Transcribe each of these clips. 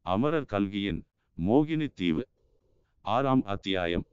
அமரர் கல்கியின் மோகினி தீவு. 6ஆம் அத்தியாயம்.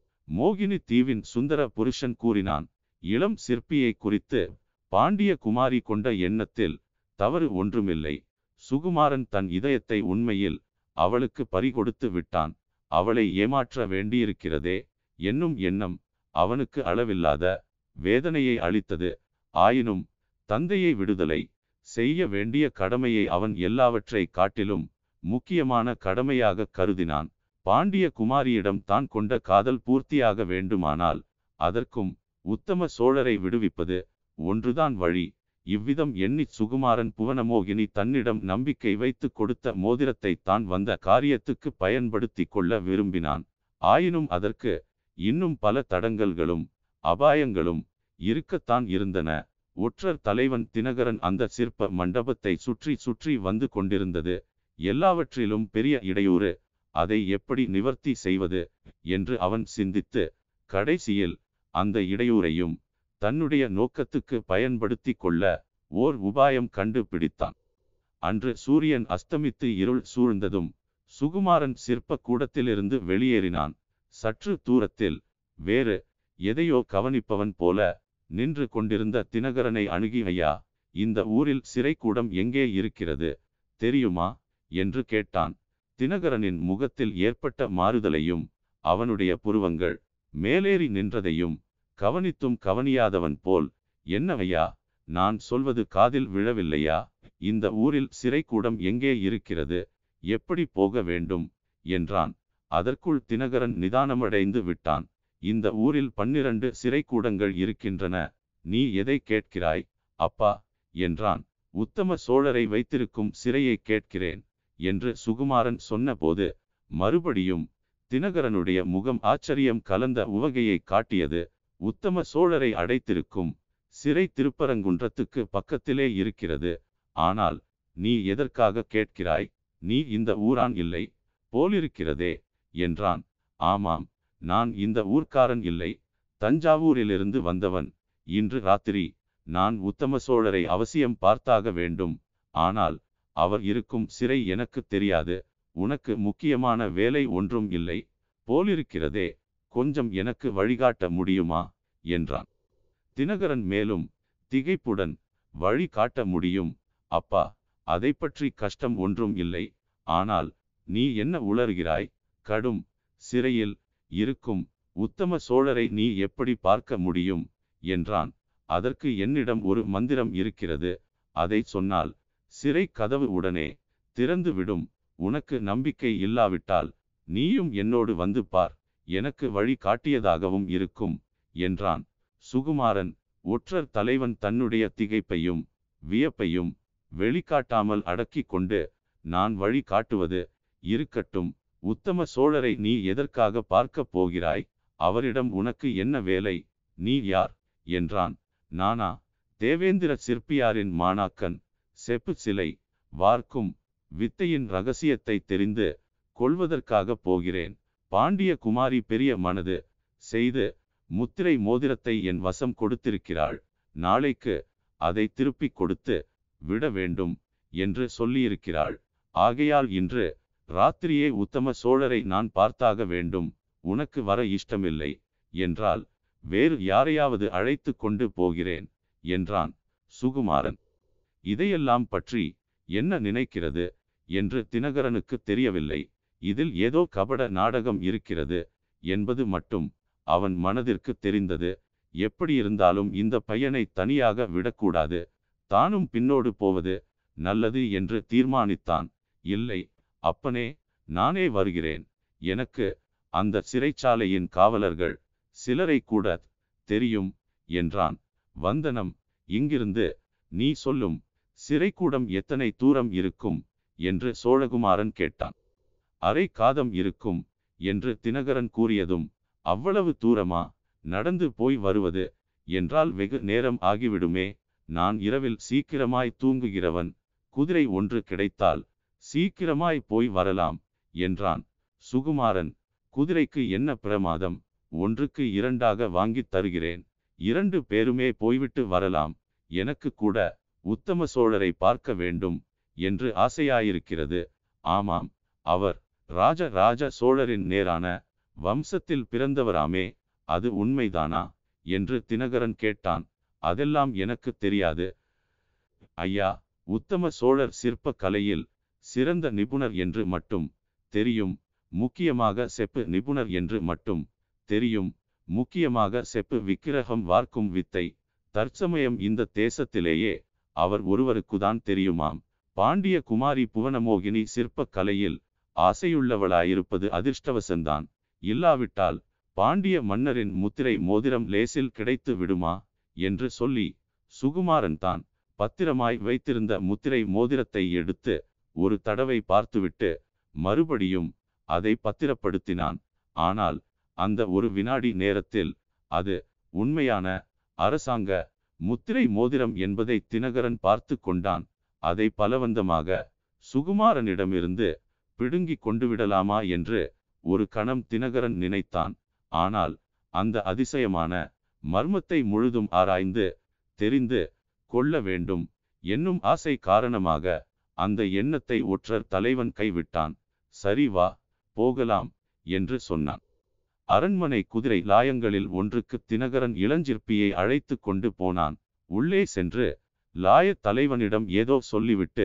மோகினி தீவின் சுந்தர புருஷன் கூறினான். இளம் சிற்பியை குறித்து பாண்டிய குமாரி கொண்ட எண்ணத்தில் தவறு ஒன்றுமில்லை. சுகுமாரன் தன் இதயத்தை உண்மையில் அவளுக்கு பறிகொடுத்து விட்டான். அவளை ஏமாற்ற வேண்டியிருக்கிறதே என்னும் எண்ணம் அவனுக்கு அளவில்லாத வேதனையை அளித்தது. ஆயினும் தந்தையை விடுதலை செய்ய வேண்டிய கடமையை அவன் எல்லாவற்றை காட்டிலும் முக்கியமான கடமையாக கருதினான். பாண்டிய குமாரியிடம் தான் கொண்ட காதல் பூர்த்தியாக வேண்டுமானால் அதற்கும் உத்தம சோழரை விடுவிப்பது ஒன்றுதான் வழி. இவ்விதம் எண்ணி சுகுமாரன் புவனமோகினி தன்னிடம் நம்பிக்கை வைத்து கொடுத்த மோதிரத்தை தான் வந்த காரியத்துக்கு பயன்படுத்தி கொள்ள விரும்பினான். ஆயினும் அதற்கு இன்னும் பல தடங்கல்களும் அபாயங்களும் இருக்கத்தான் இருந்தன. ஒற்றர் தலைவன் தினகரன் அந்த சிற்ப மண்டபத்தை சுற்றி சுற்றி வந்து கொண்டிருந்தது எல்லாவற்றிலும் பெரிய இடையூறு. அதை எப்படி நிவர்த்தி செய்வது என்று அவன் சிந்தித்து கடைசியில் அந்த இடையூறையும் தன்னுடைய நோக்கத்துக்கு பயன்படுத்தி கொள்ள ஓர் உபாயம் கண்டுபிடித்தான். அன்று சூரியன் அஸ்தமித்து இருள் சூழ்ந்ததும் சுகுமாரன் சிற்ப கூடத்திலிருந்து வெளியேறினான். சற்று தூரத்தில் வேறு எதையோ கவனிப்பவன் போல நின்று கொண்டிருந்த தினகரனை அணுகி, ஐயா, இந்த ஊரில் சிறைக்கூடம் எங்கே இருக்கிறது தெரியுமா என்று கேட்டான். தினகரனின் முகத்தில் ஏற்பட்ட மாறுதலையும் அவனுடைய புருவங்கள் மேலேறி நின்றதையும் கவனித்தும் கவனியாதவன் போல், என்ன ஐயா, நான் சொல்வது காதில் விழவில்லையா? இந்த ஊரில் சிறைக்கூடம் எங்கே இருக்கிறது, எப்படி போக வேண்டும் என்றான். அதற்குள் தினகரன் நிதானமடைந்து விட்டான். இந்த ஊரில் 12 சிறைக்கூடங்கள் இருக்கின்றன. நீ எதை கேட்கிறாய் அப்பா என்றான். உத்தம சோழரை வைத்திருக்கும் சிறையை கேட்கிறேன் என்று சுகுமாரன் சொன்னபோது மறுபடியும் தினகரனுடைய முகம் ஆச்சரியம் கலந்த உவகையை காட்டியது. உத்தம சோழரை அடைத்திருக்கும் சிறை திருப்பரங்குன்றத்துக்கு பக்கத்திலே இருக்கிறது. ஆனால் நீ எதற்காக கேட்கிறாய்? நீ இந்த ஊரான் இல்லை போலிருக்கிறதே என்றான். ஆமாம், நான் இந்த ஊர்க்காரன் இல்லை, தஞ்சாவூரிலிருந்து வந்தவன். இன்று ராத்திரி நான் உத்தம சோழரை அவசியம் பார்த்தாக வேண்டும். ஆனால் அவர் இருக்கும் சிறை எனக்கு தெரியாது. உனக்கு முக்கியமான வேலை ஒன்றும் இல்லை போலிருக்கிறதே, கொஞ்சம் எனக்கு வழிகாட்ட முடியுமா என்றான். தினகரன் மேலும் திகைப்புடன், வழி காட்ட முடியும் அப்பா, அதை பற்றி கஷ்டம் ஒன்றும் இல்லை. ஆனால் நீ என்ன உளறுகிறாய்? கடும் சிறையில் இருக்கும் உத்தம சோழரை நீ எப்படி பார்க்க முடியும் என்றான். அதற்கு என்னிடம் ஒரு மந்திரம் இருக்கிறது. அதை சொன்னால் சிறை கதவு உடனே திறந்துவிடும். உனக்கு நம்பிக்கை இல்லாவிட்டால் நீயும் என்னோடு வந்து பார், எனக்கு வழி காட்டியதாகவும் இருக்கும் என்றான். சுகுமாரன் ஒற்றர் தலைவன் தன்னுடைய திகைப்பையும் வியப்பையும் வெளிக்காட்டாமல் அடக்கி கொண்டு, நான் வழி காட்டுவது இருக்கட்டும், உத்தம சோழரை நீ எதற்காக பார்க்க போகிறாய்? அவரிடம் உனக்கு என்ன வேலை? நீ யார் என்றான். நானா தேவேந்திர சிற்பியாரின் மாணாக்கன். செப்பு சிலை வார்க்கும் வித்தையின் இரகசியத்தை தெரிந்து கொள்வதற்காக போகிறேன். பாண்டிய குமாரி பெரிய மனது செய்து முத்திரை மோதிரத்தை என் வசம் கொடுத்திருக்கிறாள். நாளைக்கு அதை திருப்பிக் கொடுத்து விட வேண்டும் என்று சொல்லியிருக்கிறாள். ஆகையால் இன்று ராத்திரியே உத்தம சோழரை நான் பார்த்தாக வேண்டும். உனக்கு வர இஷ்டமில்லை என்றால் வேறு யாரையாவது அழைத்து கொண்டு போகிறேன் என்றான். சுகுமாரன் இதையெல்லாம் பற்றி என்ன நினைக்கிறது என்று தினகரனுக்கு தெரியவில்லை. இதில் ஏதோ கபட நாடகம் இருக்கிறது என்பது மட்டும் அவன் மனதிற்கு தெரிந்தது. எப்படியிருந்தாலும் இந்த பையனை தனியாக விடக்கூடாது, தானும் பின்னோடு போவது நல்லது என்று தீர்மானித்தான். இல்லை அப்பனே, நானே வருகிறேன். எனக்கு அந்த சிறைச்சாலையின் காவலர்கள் சிலரை கூட தெரியும் என்றான். வந்தனம், இங்கிருந்து நீ சொல்லும் சிறைக்கூடம் எத்தனை தூரம் இருக்கும் என்று சோழகுமாரன் கேட்டான். அரை காதம் இருக்கும் என்று தினகரன் கூறியதும், அவ்வளவு தூரமா? நடந்து போய் வருவது என்றால் வெகு நேரம் ஆகிவிடுமே. நான் இரவில் சீக்கிரமாய் தூங்குகிறவன். குதிரை ஒன்று கிடைத்தால் சீக்கிரமாய் போய் வரலாம் என்றான். சுகுமாரன், குதிரைக்கு என்ன பிரமாதம்? ஒன்றுக்கு 2ஆக வாங்கித் தருகிறேன். 2 பேருமே போய்விட்டு வரலாம். எனக்கு கூட உத்தம சோழரை பார்க்க வேண்டும் என்று ஆசையாயிருக்கிறது. ஆமாம், அவர் ராஜ சோழரின் நேரான வம்சத்தில் பிறந்தவராமே, அது உண்மைதானா என்று தினகரன் கேட்டான். அதெல்லாம் எனக்கு தெரியாது ஐயா. உத்தம சோழர் சிற்ப கலையில் சிறந்த நிபுணர் என்று மட்டும் தெரியும். முக்கியமாக செப்பு நிபுணர் என்று மட்டும் தெரியும். முக்கியமாக செப்பு விக்கிரகம் வார்க்கும் வித்தை தற்சமயம் இந்த தேசத்திலேயே அவர் ஒருவருக்குதான் தெரியுமாம். பாண்டிய குமாரி புவனமோகினி சிற்ப கலையில் ஆசையுள்ளவளாயிருப்பது அதிர்ஷ்டவசந்தான். இல்லாவிட்டால் பாண்டிய மன்னரின் முத்திரை மோதிரம் லேசில் கிடைத்து விடுமா என்று சொல்லி சுகுமாரன் தான் பத்திரமாய் வைத்திருந்த முத்திரை மோதிரத்தை எடுத்து ஒரு தடவை பார்த்துவிட்டு மறுபடியும் அதை பத்திரப்படுத்தினான். ஆனால் அந்த ஒரு வினாடி நேரத்தில் அது உண்மையான அரசாங்க முத்திரை மோதிரம் என்பதை தினகரன் பார்த்து கொண்டான். அதை பலவந்தமாக சுகுமாரனிடமிருந்து பிடுங்கி கொண்டு விடலாமா என்று ஒரு கணம் தினகரன் நினைத்தான். ஆனால் அந்த அதிசயமான மர்மத்தை முழுதும் ஆராய்ந்து தெரிந்து கொள்ள வேண்டும் என்னும் ஆசை காரணமாக அந்த எண்ணத்தை ஒற்றர் தலைவன் கைவிட்டான். சரி வா போகலாம் என்று சொன்னான். அரண்மனை குதிரை லாயங்களில் ஒன்றுக்கு தினகரன் இளஞ்சிற்பியை அழைத்து கொண்டு போனான். உள்ளே சென்று லாய தலைவனிடம் ஏதோ சொல்லிவிட்டு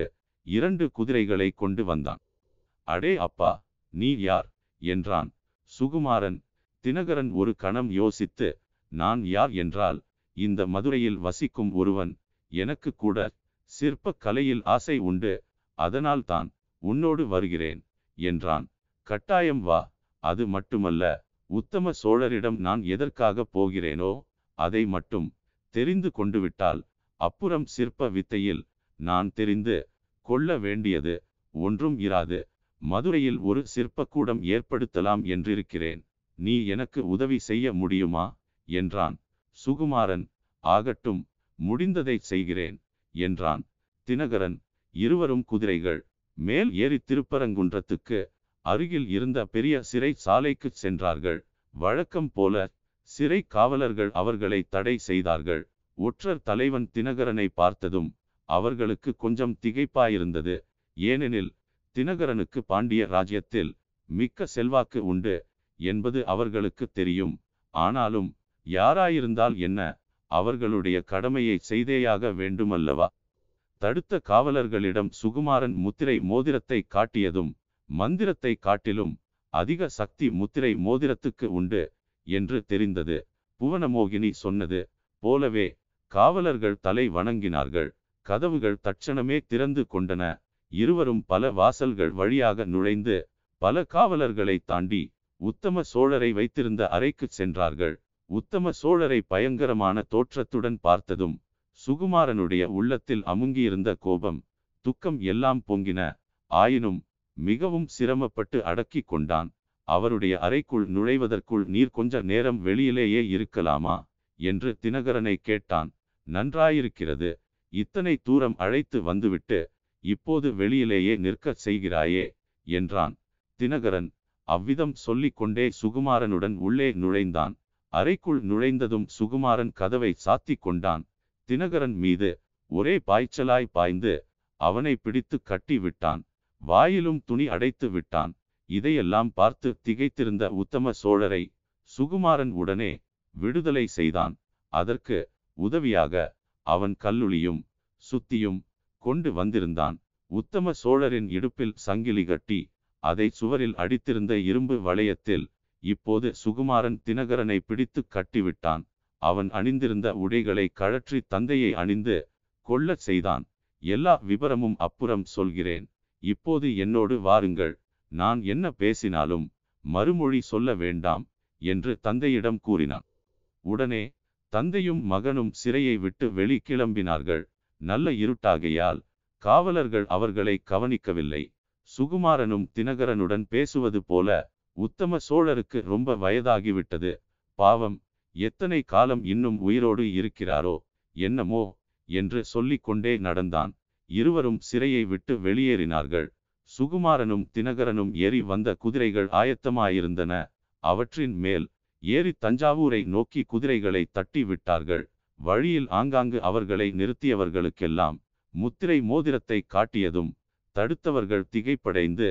2 குதிரைகளை கொண்டு வந்தான். அடே அப்பா, நீ யார் என்றான் சுகுமாரன். தினகரன் ஒரு கணம் யோசித்து, நான் யார் என்றால் இந்த மதுரையில் வசிக்கும் ஒருவன். எனக்கு கூட சிற்ப கலையில் ஆசை உண்டு, அதனால் தான் உன்னோடு வருகிறேன் என்றான். கட்டாயம் வா. அது மட்டுமல்ல, உத்தம சோழரிடம் நான் எதற்காக போகிறேனோ அதை மட்டும் தெரிந்து கொண்டு விட்டால் அப்புறம் சிற்ப வித்தையில் நான் தெரிந்து கொள்ள வேண்டியது ஒன்றும் இராது. மதுரையில் ஒரு சிற்பக்கூடம் ஏற்படுத்தலாம் என்றிருக்கிறேன். நீ எனக்கு உதவி செய்ய முடியுமா என்றான். சுகுமாரன், ஆகட்டும், முடிந்ததை செய்கிறேன் என்றான். தினகரன் இருவரும் குதிரைகள் மேல் ஏறி திருப்பரங்குன்றத்துக்கு அருகில் இருந்த பெரிய சிறை சாலைக்கு சென்றார்கள். வழக்கம் போல சிறை காவலர்கள் அவர்களை தடை செய்தார்கள். ஒற்றர் தலைவன் தினகரனை பார்த்ததும் அவர்களுக்கு கொஞ்சம் திகைப்பாயிருந்தது. ஏனெனில் தினகரனுக்கு பாண்டிய ராஜ்யத்தில் மிக்க செல்வாக்கு உண்டு என்பது அவர்களுக்கு தெரியும். ஆனாலும் யாராயிருந்தால் என்ன, அவர்களுடைய கடமையை செய்தேயாக வேண்டுமல்லவா? தடுத்த காவலர்களிடம் சுகுமாரன் முத்திரை மோதிரத்தை காட்டியதும், மந்திரத்தை காட்டிலும் அதிக சக்தி முத்திரை மோதிரத்துக்கு உண்டு என்று தெரிந்தது. புவனமோகினி சொன்னது போலவே காவலர்கள் தலை வணங்கினார்கள். கதவுகள் தட்சணமே திறந்து கொண்டன. இருவரும் பல வாசல்கள் வழியாக நுழைந்து பல காவலர்களை தாண்டி உத்தம சோழரை வைத்திருந்த அறைக்கு சென்றார்கள். உத்தம சோழரை பயங்கரமான தோற்றத்துடன் பார்த்ததும் சுகுமாரனுடைய உள்ளத்தில் அமுங்கியிருந்த கோபம், துக்கம் எல்லாம் பொங்கின. ஆயினும் மிகவும் சிரமப்பட்டு அடக்கி கொண்டான். அவருடைய அறைக்குள் நுழைவதற்குள் நீர் கொஞ்ச நேரம் வெளியிலேயே இருக்கலாமா என்று தினகரனை கேட்டான். நன்றாயிருக்கிறது, இத்தனை தூரம் அழைத்து வந்துவிட்டு இப்போது வெளியிலேயே நிற்கச் செய்கிறாயே என்றான். தினகரன் அவ்விதம் சொல்லிக் கொண்டே சுகுமாரனுடன் உள்ளே நுழைந்தான். அறைக்குள் நுழைந்ததும் சுகுமாரன் கதவை சாத்தி கொண்டான். தினகரன் மீது ஒரே பாய்ச்சலாய் பாய்ந்து அவனை பிடித்து கட்டி விட்டான். வாயிலும் துணி அடைத்து விட்டான். இதையெல்லாம் பார்த்து திகைத்திருந்த உத்தம சோழரை சுகுமாரன் உடனே விடுதலை செய்தான். அதற்கு உதவியாக அவன் கல்லுளியும் சுத்தியும் கொண்டு வந்திருந்தான். உத்தம சோழரின் இடுப்பில் சங்கிலி கட்டி அதை சுவரில் அடித்திருந்த இரும்பு வளையத்தில் இப்போது சுகுமாரன் தினகரனை பிடித்து கட்டிவிட்டான். அவன் அணிந்திருந்த உடைகளை கழற்றி தந்தையை அணிந்து கொள்ளச் செய்தான். எல்லா விபரமும் அப்புறம் சொல்கிறேன், இப்போது என்னோடு வாருங்கள். நான் என்ன பேசினாலும் மறுமொழி சொல்ல வேண்டாம் என்று தந்தையிடம் கூறினான். உடனே தந்தையும் மகனும் சிறையை விட்டு வெளி கிளம்பினார்கள். நல்ல இருட்டாகையால் காவலர்கள் அவர்களை கவனிக்கவில்லை. சுகுமாரனும் தினகரனுடன் பேசுவது போல, உத்தம சோழருக்கு ரொம்ப வயதாகிவிட்டது, பாவம், எத்தனை காலம் இன்னும் உயிரோடு இருக்கிறாரோ என்னமோ என்று சொல்லிக் கொண்டே நடந்தான். இருவரும் சிறையை விட்டு வெளியேறினார்கள். சுகுமாரனும் தினகரனும் ஏறி வந்த குதிரைகள் ஆயத்தமாயிருந்தன. அவற்றின் மேல் ஏறி தஞ்சாவூரை நோக்கி குதிரைகளை தட்டி விட்டார்கள். வழியில் ஆங்காங்கு அவர்களை நிறுத்தியவர்களுக்கெல்லாம் முத்திரை மோதிரத்தை காட்டியதும் தடுத்தவர்கள் திகைப்படைந்து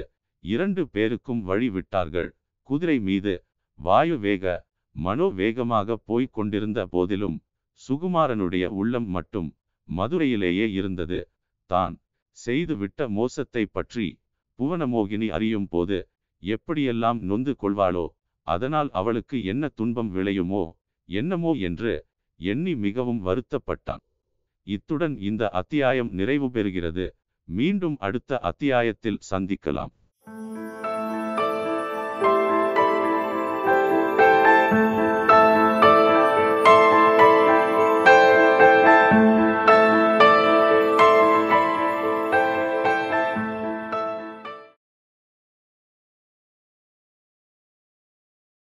2 பேருக்கும் வழி விட்டார்கள். குதிரை மீது வாயு வேக மனோவேகமாக போய்க் கொண்டிருந்த போதிலும் சுகுமாரனுடைய உள்ளம் மட்டும் மதுரையிலேயே இருந்தது. தான் செய்துவிட்ட மோசத்தை பற்றி புவனமோகினி அறியும் போது எப்படியெல்லாம் நொந்து கொள்வாளோ, அதனால் அவளுக்கு என்ன துன்பம் விளையுமோ என்னமோ என்று எண்ணி மிகவும் வருத்தப்பட்டான். இத்துடன் இந்த அத்தியாயம் நிறைவு பெறுகிறது. மீண்டும் அடுத்த அத்தியாயத்தில் சந்திக்கலாம்.